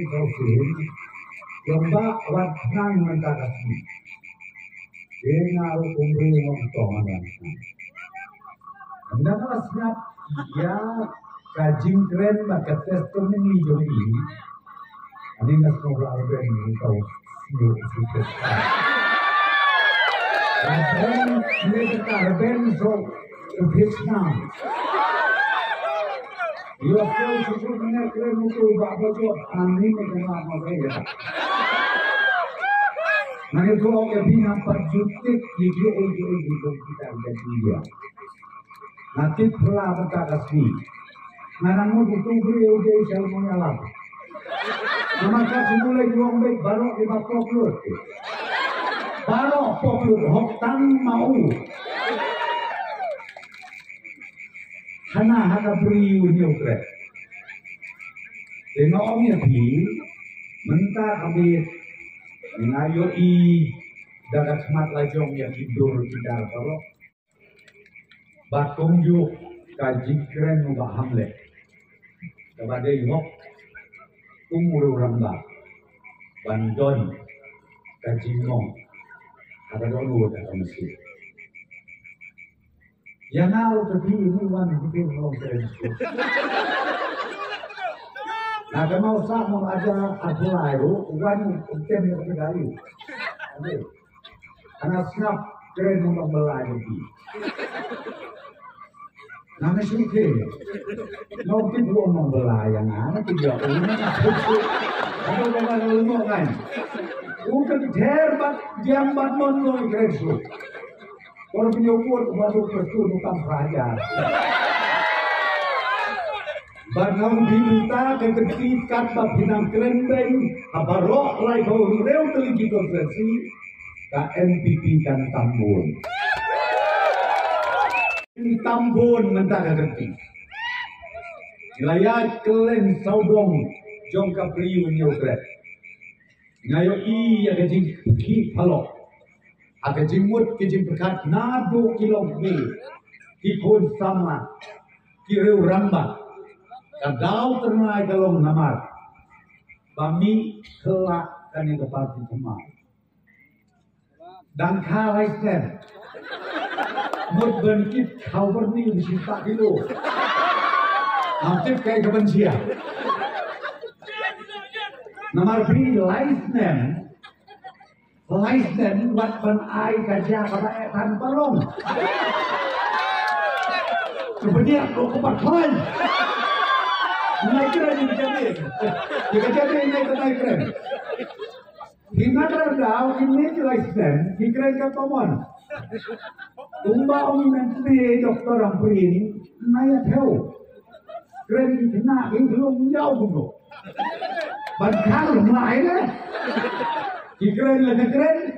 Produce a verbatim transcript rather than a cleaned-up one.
kau sih, lomba awat nang mentah kasih. Dengar kumpul ngomong mana. Anda kalau siap, ya kajing keren bakat testur ini jadi. Ini nak sekolah apa ini kau siu siu. Dan ini kita ben so Vietnam. Ia kau susu mana keren itu bapak tu ani macam apa ya? Mana tu orang bina perjutik dia dia dia kita jadi dia. Nanti pelah kita kasih. Naramu itu beri udah jalan mengalah. Maka semula juang baik baru lima puluh. Baru puluh hotang mau. Hana hana beri udah ukret. Tengoknya di mentah habis ngayo i dagat semat lajong yang tidur tidak baru. Batung juk kaji keren ubah hamle. Kepada yuk umur ramba bandon kaji mong ada dulu ada masih. Yang aku tadi ini wan itu mau terus. Nah kalau sah mau aja aku lalu wan tem yang tergali. Anak snap keren untuk belajar. Nama suke, nanti buat membelayang anak tiga orang ada orang rumah kan, udah terbat jambat menoi kerja, kalau punya uang baru kerja bukan pelajar. Barang diminta ketika bab bidang kerendeng, abarok lagi kau rew teligi konversi, K N P P kan Tambun. Tambun mentah kerti. Wilayah kelen saudong jong kapri uniogret. Ngayo i aga jing ki palok. Aga jingmut ki jing berkat nado kilong mi. Ki kun sama. Ki reu ramba. Kadau ternai kalong namar. Bami kelak kani kepati temar. Dan kalai sen. Mut berkit kau berni di simpak dulu. Nanti kayak kebencian. Nomor beri license, license buat ban air kajian pada etan pelong. Kemudian kau kepak keren. Naik keren ini jadi. Jika jadi naik naik keren. Hingga terdapat ini license, dikeren ke pemon. Tumba ông nanti doktor ampun naya tahu keren kena ini belum jauh dulu. Bankal mulai deh. Keren lagi keren